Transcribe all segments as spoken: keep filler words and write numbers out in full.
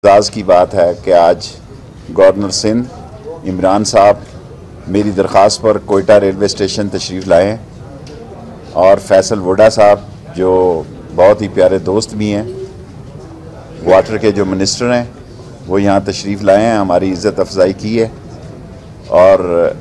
एज़ाज़ की बात है कि आज गवर्नर सिंध इमरान साहब मेरी दरख्वास्त पर कोयटा रेलवे स्टेशन तशरीफ़ लाए और फैसल वोडा साहब जो बहुत ही प्यारे दोस्त भी हैं, वाटर के जो मिनिस्टर हैं, वो यहाँ तशरीफ़ लाए हैं, हमारी इज़्ज़त अफजाई की है। और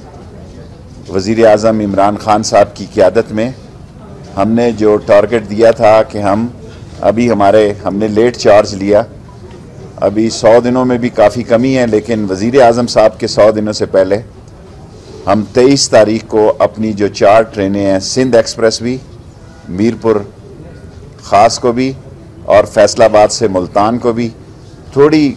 वज़ीर आज़म इमरान ख़ान साहब की क़ियादत में हमने जो टारगेट दिया था कि हम अभी हमारे हमने लेट चार्ज लिया, अभी सौ दिनों में भी काफ़ी कमी है, लेकिन वज़ीर आज़म साहब के सौ दिनों से पहले हम तेईस तारीख को अपनी जो चार ट्रेनें हैं, सिंध एक्सप्रेस भी, मीरपुर ख़ास को भी और फैसलाबाद से मुल्तान को भी, थोड़ी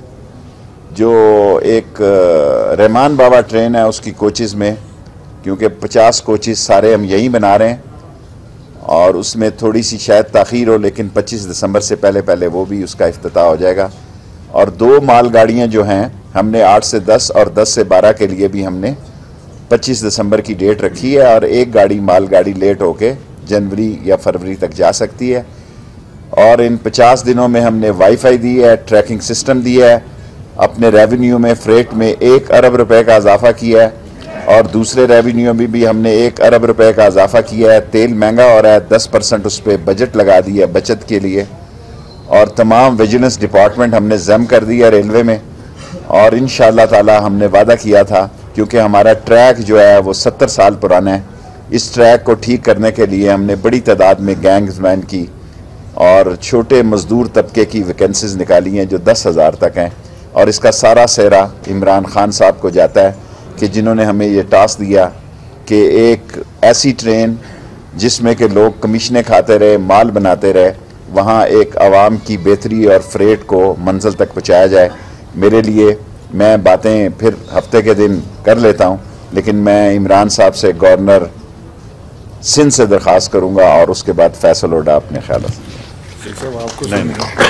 जो एक रहमान बाबा ट्रेन है उसकी कोचेज़ में, क्योंकि पचास कोचेज़ सारे हम यहीं बना रहे हैं और उसमें थोड़ी सी शायद ताख़ीर हो, लेकिन पच्चीस दिसंबर से पहले पहले वो भी उसका इफ्तिताह हो जाएगा। और दो मालगाड़ियाँ जो हैं हमने आठ से दस और दस से बारह के लिए भी हमने पच्चीस दिसंबर की डेट रखी है, और एक गाड़ी मालगाड़ी लेट होके जनवरी या फरवरी तक जा सकती है। और इन पचास दिनों में हमने वाईफाई दी है, ट्रैकिंग सिस्टम दिया है, अपने रेवेन्यू में फ्रेट में एक अरब रुपए का इजाफा किया है, और दूसरे रेवेन्यू में भी हमने एक अरब रुपए का इजाफा किया है। तेल महंगा हो रहा है, दस परसेंट उस पर बजट लगा दिया बचत के लिए, और तमाम विजिलेंस डिपार्टमेंट हमने जम कर दिया रेलवे में। और इंशाअल्लाह ताला हमने वादा किया था, क्योंकि हमारा ट्रैक जो है वो सत्तर साल पुराना है, इस ट्रैक को ठीक करने के लिए हमने बड़ी तादाद में गैंग्समैन की और छोटे मजदूर तबके की वैकेंसीज निकाली हैं जो दस हज़ार तक हैं। और इसका सारा सेहरा इमरान खान साहब को जाता है कि जिन्होंने हमें ये टास्क दिया कि एक ऐसी ट्रेन जिसमें कि लोग कमीशनें खाते रहे, माल बनाते रहे, वहाँ एक आवाम की बेहतरी और फ्रेट को मंजिल तक पहुँचाया जाए। मेरे लिए मैं बातें फिर हफ्ते के दिन कर लेता हूँ, लेकिन मैं इमरान साहब से गवर्नर सिंध से दरख्वास्त करूँगा और उसके बाद फैसल वोडा अपने ख्याल से। आपको नहीं,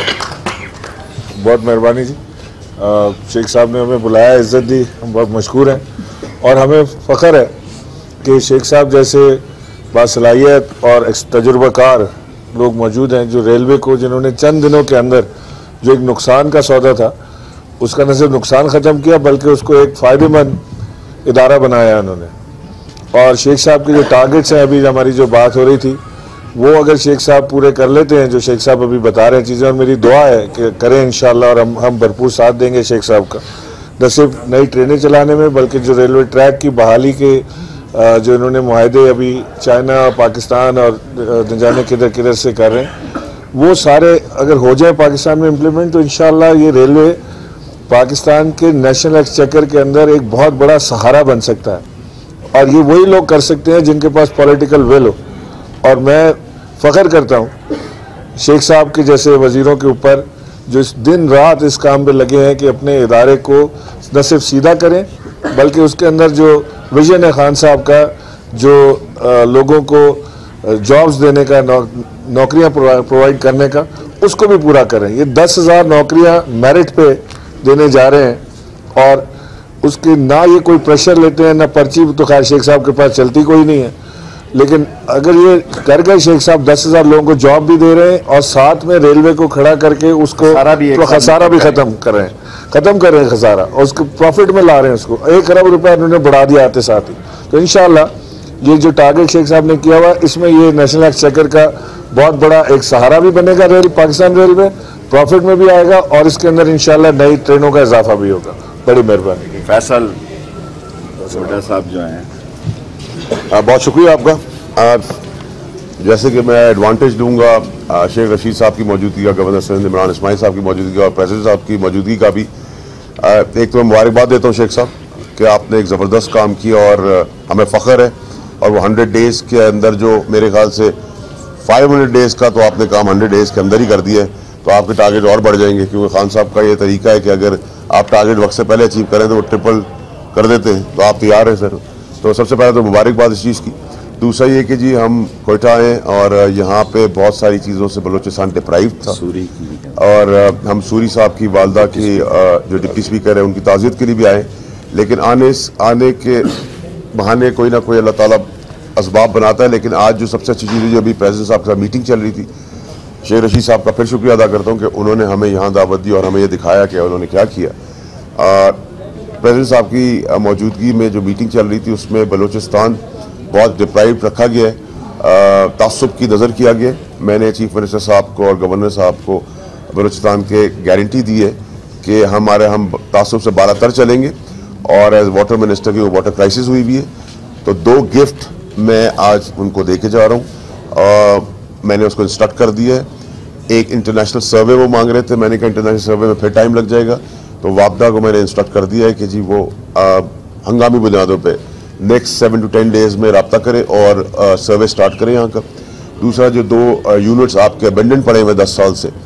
नहीं। बहुत मेहरबानी जी, शेख साहब ने हमें बुलाया, इज़्ज़त दी, हम बहुत मशकूर हैं। और हमें फ़ख्र है कि शेख साहब जैसे बासलाहियत और तजुर्बाकार लोग मौजूद हैं, जो रेलवे को, जिन्होंने चंद दिनों के अंदर जो एक नुकसान का सौदा था उसका न सिर्फ नुकसान ख़त्म किया बल्कि उसको एक फ़ायदेमंद इदारा बनाया उन्होंने। और शेख साहब के जो टारगेट्स हैं, अभी हमारी जो बात हो रही थी, वो अगर शेख साहब पूरे कर लेते हैं, जो शेख साहब अभी बता रहे हैं चीज़ें, और मेरी दुआ है कि करें इंशाअल्लाह, और हम हम भरपूर साथ देंगे शेख साहब का, न सिर्फ नई ट्रेनें चलाने में बल्कि जो रेलवे ट्रैक की बहाली के जो इन्होंने मुआहदे अभी चाइना, पाकिस्तान और न जाने किधर किधर से कर रहे हैं, वो सारे अगर हो जाए पाकिस्तान में इम्प्लीमेंट, तो इंशाअल्लाह ये रेलवे पाकिस्तान के नेशनल एक्सचेकर के अंदर एक बहुत बड़ा सहारा बन सकता है। और ये वही लोग कर सकते हैं जिनके पास पॉलिटिकल विल हो। और मैं फ़ख्र करता हूँ शेख साहब के जैसे वज़ीरों के ऊपर, जो इस दिन रात इस काम पे लगे हैं कि अपने इदारे को न सिर्फ सीधा करें बल्कि उसके अंदर जो विजन है खान साहब का, जो आ, लोगों को जॉब्स देने का, नौ, नौकरियां प्रोवाइड करने का, उसको भी पूरा करें। ये दस हज़ार नौकरियाँ मेरिट पे देने जा रहे हैं, और उसके ना ये कोई प्रेशर लेते हैं, ना पर्ची तो खैर शेख साहब के पास चलती कोई नहीं है, लेकिन अगर ये कर गए शेख साहब, दस हज़ार लोगों को जॉब भी दे रहे हैं और साथ में रेलवे को खड़ा करके उसको तो खसारा भी ख़त्म कर रहे हैं, ख़त्म कर रहे हैं खसारा, और उसको प्रॉफिट में ला रहे हैं, उसको एक अरब रुपया उन्होंने बढ़ा दिया आते साथ ही। तो इंशाअल्लाह ये जो टारगेट शेख साहब ने किया हुआ, इसमें ये नेशनल एक्सचेकर का बहुत बड़ा एक सहारा भी बनेगा, रेल पाकिस्तान रेलवे प्रॉफिट में भी आएगा, और इसके अंदर इंशाअल्लाह नई ट्रेनों का इजाफा भी होगा। बड़ी मेहरबानी। फैसल वोडा साहब जो हैं, बहुत शुक्रिया आपका। आ, जैसे कि मैं एडवांटेज दूंगा शेख रशीद साहब की मौजूदगी का, गवर्नर सिंध इमरान इस्माइल साहब की मौजूदगी और प्रेसिडेंट साहब की मौजूदगी का भी। आ, एक तो मैं मुबारकबाद देता हूँ शेख साहब कि आपने एक ज़बरदस्त काम किया और हमें फ़ख्र है। और वो हंड्रेड डेज़ के अंदर जो मेरे ख्याल से फाइव हंड्रेड डेज़ का तो आपने काम हंड्रेड डेज़ के अंदर ही कर दिया है, तो आपके टारगेट और बढ़ जाएंगे, क्योंकि खान साहब का ये तरीका है कि अगर आप टारगेट वक्त से पहले अचीव करें तो वो ट्रिपल कर देते हैं। तो आप तैयार हैं सर, तो सबसे पहले तो मुबारकबाद इस चीज़ की। दूसरा ये कि जी हम कोयटा आए और यहाँ पे बहुत सारी चीज़ों से बलूचिस्तान डिप्राइव था, सूरी की, और हम सूरी साहब की वालदा की जो डिप्टी स्पीकर है उनकी ताज़ियत के लिए भी आए, लेकिन आने आने के बहाने कोई ना कोई अल्लाह ताला असबाब बनाता है। लेकिन आज जो सबसे अच्छी चीज़ जो अभी प्रेसिडेंट साहब के साथ मीटिंग चल रही थी, शेख रशीद साहब का फिर शुक्रिया अदा करता हूँ कि उन्होंने हमें यहाँ दावत दी और हमें ये दिखाया कि उन्होंने क्या किया। प्रेसिडेंट साहब की मौजूदगी में जो मीटिंग चल रही थी उसमें बलूचिस्तान बहुत डिप्राइव रखा गया है, तासुब की नज़र किया गया। मैंने चीफ मिनिस्टर साहब को और गवर्नर साहब को बलूचिस्तान के गारंटी दी है कि हमारे हम तासुब से बाला तर चलेंगे और एज वाटर मिनिस्टर की वो वाटर क्राइसिस हुई भी है। तो दो गिफ्ट मैं आज उनको दे के जा रहा हूँ, मैंने उसको इंस्ट्रक्ट कर दिया है। एक इंटरनेशनल सर्वे वो मांग रहे थे, मैंने कहा इंटरनेशनल सर्वे में फिर टाइम लग जाएगा, तो वापदा को मैंने इंस्ट्रक्ट कर दिया है कि जी वो आ, हंगामी बुनियादों पे next seven to ten days में रब्ता करें और आ, सर्वे स्टार्ट करें यहाँ का। दूसरा जो दो यूनिट्स आपके अबेंडन पड़े हुए दस साल से,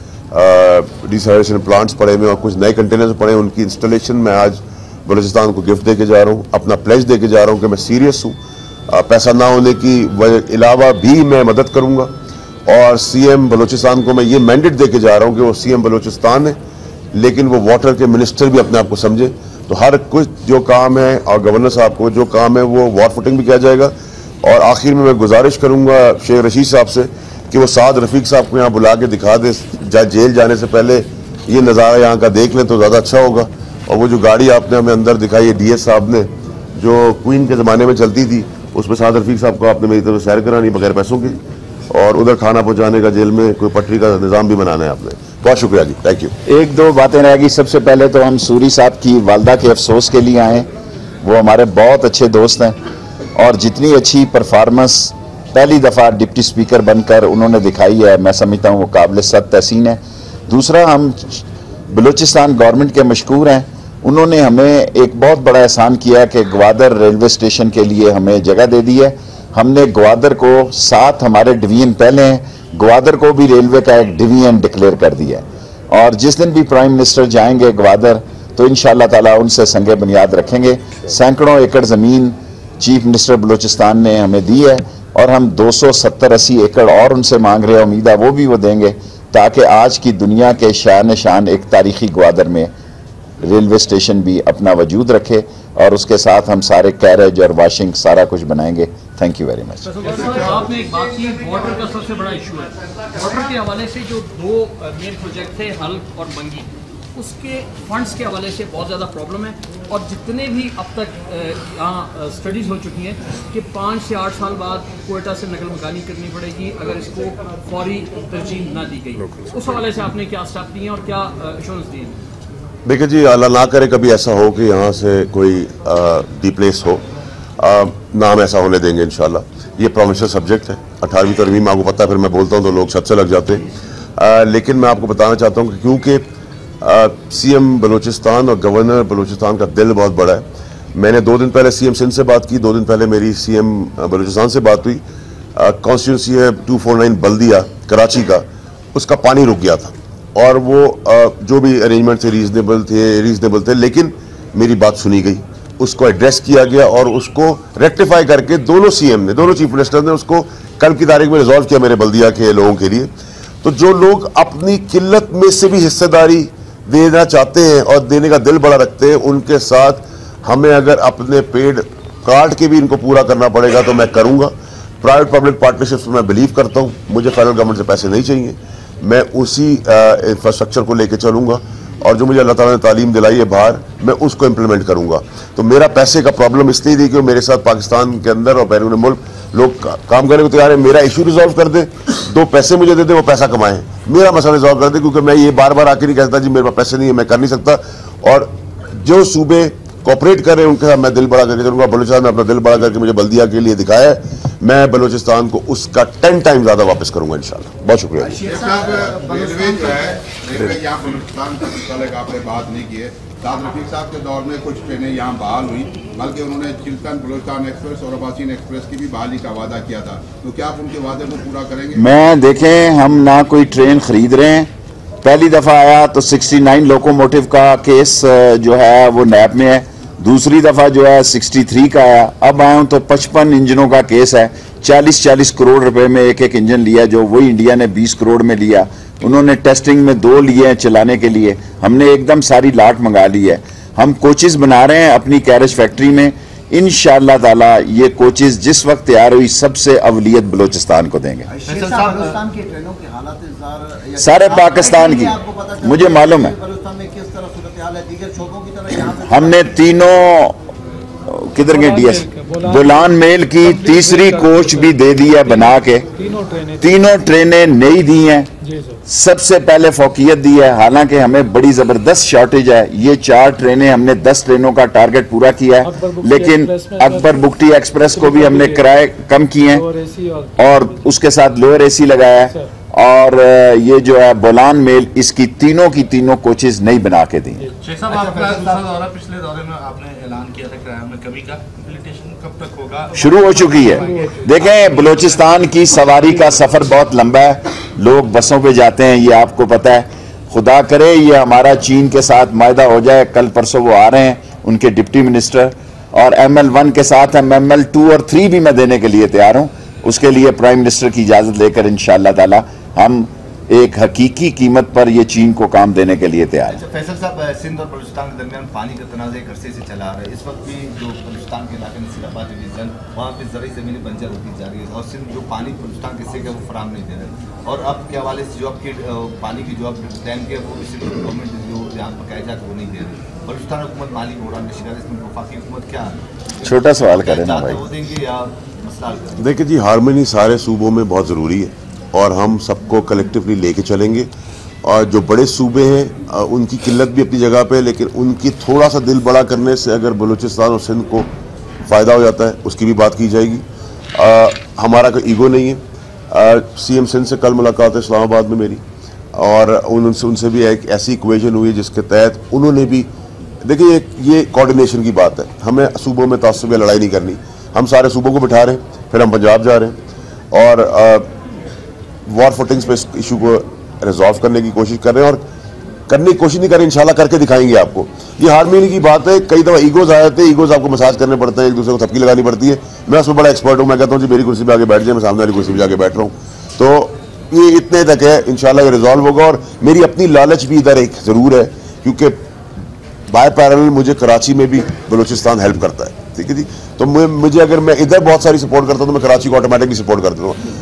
डिसैलिनेशन प्लांट्स पड़े हुए और कुछ नए कंटेनर्स पड़े हैं, उनकी इंस्टॉलेशन मैं आज बलूचिस्तान को गिफ्ट दे के जा रहा हूँ। अपना प्लेज दे के जा रहा हूँ कि मैं सीरियस हूँ, पैसा ना होने की अलावा भी मैं मदद करूँगा। और सीएम बलूचिस्तान को मैं ये मैंडेट दे के जा रहा हूँ कि वो सीएम बलूचिस्तान है लेकिन वो वाटर के मिनिस्टर भी अपने आप को समझे। तो हर कुछ जो काम है और गवर्नर साहब को जो काम है वो वॉर फुटिंग भी किया जाएगा। और आखिर में मैं गुजारिश करूँगा शेख रशीद साहब से कि वो साद रफ़ीक साहब को यहाँ बुला के दिखा दे, जा जेल जाने से पहले ये नज़ारा यहाँ का देख लें तो ज़्यादा अच्छा होगा। और वो जो गाड़ी आपने हमें अंदर दिखाई है डी एस साहब ने, जो क्वीन के ज़माने में चलती थी, उसमें साद रफ़ीक साहब को आपने मेरी तरफ सैर करानी बगैर पैसों की, और उधर खाना पहुंचाने का जेल में कोई पटरी का निज़ाम भी बनाना है आपने। बहुत शुक्रिया जी, थैंक यू। एक दो बातें रहेगी। सबसे पहले तो हम सूरी साहब की वालदा के अफसोस के लिए आए, वो हमारे बहुत अच्छे दोस्त हैं और जितनी अच्छी परफॉर्मेंस पहली दफ़ा डिप्टी स्पीकर बनकर उन्होंने दिखाई है, मैं समझता हूँ वो काबिल सद तहसीन है। दूसरा, हम बलूचिस्तान गवर्नमेंट के मशकूर हैं, उन्होंने हमें एक बहुत बड़ा एहसान किया कि ग्वादर रेलवे स्टेशन के लिए हमें जगह दे दी है। हमने ग्वादर को सात हमारे डिवीजन पहले हैं, ग्वादर को भी रेलवे का एक डिवीजन डिक्लेयर कर दिया है। और जिस दिन भी प्राइम मिनिस्टर जाएंगे ग्वादर तो इंशाअल्लाह ताला उनसे संगे बुनियाद रखेंगे। सैकड़ों एकड़ ज़मीन चीफ मिनिस्टर बलूचिस्तान ने हमें दी है और हम दो सौ सत्तर अस्सी एकड़ और उनसे मांग रहे हैं, उम्मीद है वो भी वो देंगे, ताकि आज की दुनिया के शान शान एक तारीखी ग्वादर में रेलवे स्टेशन भी अपना वजूद रखे और उसके साथ हम सारे कैरेज और वॉशिंग सारा कुछ बनाएंगे। Thank you very much. आपने एक बात की, वाटर का सबसे बड़ा इशू है। वाटर के हवाले से जो दो मेन प्रोजेक्ट थे हल्क और बंगी, उसके फंड्स के हवाले से बहुत ज़्यादा प्रॉब्लम है। और जितने भी अब तक यहाँ स्टडीज़ हो चुकी हैं कि पाँच से आठ साल बाद कोयटा से नकल मकानी करनी पड़ेगी अगर इसको फौरी तरजीह ना दी गई। उस हवाले से आपने क्या स्टेप दिए और क्या एश्योरेंस दिए? देखिए जी, अल्लाह ना करे कभी ऐसा हो कि यहाँ से कोई डिप्लेस हो, आ, ना हम ऐसा होने देंगे इंशाल्लाह। ये प्रोविंशियल सब्जेक्ट है, अठारहवीं तरमीम आपको पता है, फिर मैं बोलता हूँ तो लोग छत से लग जाते हैं। लेकिन मैं आपको बताना चाहता हूँ कि क्योंकि सीएम बलूचिस्तान और गवर्नर बलूचिस्तान का दिल बहुत बड़ा है। मैंने दो दिन पहले सीएम सिंध से बात की, दो दिन पहले मेरी सीएम बलूचिस्तान से बात हुई। कॉन्स्टिट्यूंसी है two four nine Baldia Karachi का, उसका पानी रुक गया था और वो जो भी अरेंजमेंट थे रीजनेबल थे रीजनेबल थे लेकिन मेरी बात सुनी गई, उसको एड्रेस किया गया और उसको रेक्टिफाई करके दोनों सीएम ने, दोनों चीफ मिनिस्टर ने उसको कल की तारीख में रिजॉल्व किया मेरे बल्दिया के लोगों के लिए। तो जो लोग अपनी किल्लत में से भी हिस्सेदारी देना चाहते हैं और देने का दिल बड़ा रखते हैं, उनके साथ हमें अगर अपने पेड़ काट के भी इनको पूरा करना पड़ेगा तो मैं करूँगा। प्राइवेट पब्लिक पार्टनरशिप्स में मैं बिलीव करता हूँ, मुझे फेडरल गवर्नमेंट से पैसे नहीं चाहिए, मैं उसी इंफ्रास्ट्रक्चर को लेके चलूँगा और जो मुझे अल्लाह ताला ने तालीम दिलाई है बाहर, मैं उसको इम्प्लीमेंट करूँगा। तो मेरा पैसे का प्रॉब्लम इसलिए थी कि मेरे साथ पाकिस्तान के अंदर और बैरून मुल्क लोग का, काम करने को तैयार है। मेरा इशू रिजॉल्व कर दे, दो पैसे मुझे दे दे, वो पैसा कमाएं, मेरा मसला रिजॉल्व कर दे, क्योंकि मैं ये बार बार आके नहीं कहता जी मेरे पास पैसे नहीं है, मैं कर नहीं सकता। और जो सूबे कोऑपरेट कर रहे हैं उनके साथ मैं दिल बड़ा करके चलूँगा। बलूचिस्तान ने अपना दिल बड़ा करके मुझे बल्दिया के लिए दिखाया है, मैं बलूचिस्तान को उसका टेन टाइम ज़्यादा वापस करूँगा इंशाल्लाह। बहुत शुक्रिया। आपने बात नहीं की है, साद रफीक साहब के दौर में कुछ ट्रेनें यहाँ बहाल हुई, बल्कि उन्होंने चिल्तन बलूचिस्तान एक्सप्रेस और अबासीन एक्सप्रेस की भी बहाली का वादा किया था, तो क्या आप उनके वादे को पूरा करेंगे? मैं देखें, हम ना कोई ट्रेन खरीद रहे हैं। पहली दफ़ा आया तो उनहत्तर लोकोमोटिव का केस जो है वो नैब में है, दूसरी दफ़ा जो है तिरसठ का आया, अब आया हूँ तो पचपन इंजनों का केस है। चालीस चालीस करोड़ रुपए में एक एक इंजन लिया, जो वही इंडिया ने बीस करोड़ में लिया। उन्होंने टेस्टिंग में दो लिए हैं चलाने के लिए, हमने एकदम सारी लाट मंगा ली है। हम कोचेस बना रहे हैं अपनी कैरेज फैक्ट्री में, इंशाअल्लाह ताला ये कोचेस जिस वक्त तैयार हुई सबसे अवलियत बलूचिस्तान को देंगे। इंतजार सारे पाकिस्तान की, मुझे मालूम है। बलूचिस्तान में किस तरह सूरत हाल है दीगर शोबों की तरह यहाँ पे? हमने तीनों किधर गए डीएस बोलान मेल की तीसरी कोच भी दे दी है बना के, तीनों ट्रेनें नई दी हैं, सबसे पहले फौकियत दी है। हालांकि हमें बड़ी जबरदस्त शॉर्टेज है, ये चार ट्रेनें हमने दस ट्रेनों का टारगेट पूरा किया है, लेकिन अकबर बुकटी एक्सप्रेस को भी हमने किराए कम किए हैं और उसके साथ लोअर एसी लगाया है। और ये जो है बोलान मेल इसकी तीनों की तीनों कोचेज नई बना के दी। शेख साहब, आपका दूसरा दौरा, पिछले दौरे में आपने ऐलान किया था किराए में कमी का, इम्प्लीमेंटेशन कब तक होगा? शुरू हो चुकी है। देखें, बलूचिस्तान की सवारी का सफर बहुत लंबा है, लोग बसों पे जाते हैं, ये आपको पता है। खुदा करे ये हमारा चीन के साथ मायदा हो जाए, कल परसों वो आ रहे हैं उनके डिप्टी मिनिस्टर, और एम एल वन के साथ हम एम एल टू और थ्री भी मैं देने के लिए तैयार हूँ। उसके लिए प्राइम मिनिस्टर की इजाजत लेकर इंशाअल्लाह ताला हम एक हकीकी कीमत पर ये चीन को काम देने के लिए तैयार है। फैसल साहब, सिंध और बलूचिस्तान के दरमियान पानी का तनाज़ एक अरसे से चला आ रहा है। इस वक्त भी जो बलूचिस्तान के इलाके नसीराबाद डिवीजन, वहाँ पे ज़रूरी ज़मीनें बंजर होती जा रही है और सिंध जो पानी बलूचिस्तान के हिस्से का वो फराम नहीं दे रहे। और अब के हवाले से जो आपकी पानी की जो आप डैम के वो गवर्नमेंट जो यहाँ पकाए जाते वो नहीं दे रही। बलूचिस्तान हुकूमत माली प्रोग्राम की शिकायत, इसमें वफाकी हुकूमत क्या छोटा सवाल करें ना भाई, वो देंगे या मसला? देखिए जी, हारमोनी सारे सूबों में बहुत ज़रूरी है और हम सबको कलेक्टिवली लेके चलेंगे। और जो बड़े सूबे हैं उनकी किल्लत भी अपनी जगह पे है, लेकिन उनकी थोड़ा सा दिल बड़ा करने से अगर बलूचिस्तान और सिंध को फ़ायदा हो जाता है उसकी भी बात की जाएगी। आ, हमारा कोई ईगो नहीं है। सी एम सिंध से कल मुलाकात है इस्लामाबाद में मेरी, और उनसे उनसे भी एक ऐसी इक्वेशन हुई जिसके तहत उन्होंने भी, देखिए ये कोऑर्डिनेशन की बात है, हमें सूबों में तासुब या लड़ाई नहीं करनी। हम सारे सूबों को बिठा रहे हैं, फिर हम पंजाब जा रहे हैं और आ, वॉर फुटिंग्स पे इस इशू को रिजॉल्व करने की कोशिश कर रहे हैं और करने की कोशिश नहीं कर रहे, इंशाल्लाह करके दिखाएंगे आपको। ये हारमोनी की बात है। कई दफ़ा ईगोज आ जाते हैं, ईगोज आपको मसाज करने पड़ते हैं, एक दूसरे को थपकी लगानी पड़ती है। मैं उसमें बड़ा एक्सपर्ट हूँ, मैं कहता हूँ जी मेरी कुर्सी पे आगे बैठ जाए, मैं सामने वाली कुर्सी पे जाके बैठ रहा हूँ। तो ये इतने तक है, इंशाल्लाह ये रिजॉल्व होगा। और मेरी अपनी लालच भी इधर एक ज़रूर है, क्योंकि बाय पैरेलल मुझे कराची में भी बलूचिस्तान हेल्प करता है, ठीक है जी। तो मुझे अगर मैं इधर बहुत सारी सपोर्ट करता हूँ तो मैं कराची को ऑटोमेटिकली सपोर्ट कर देता हूँ।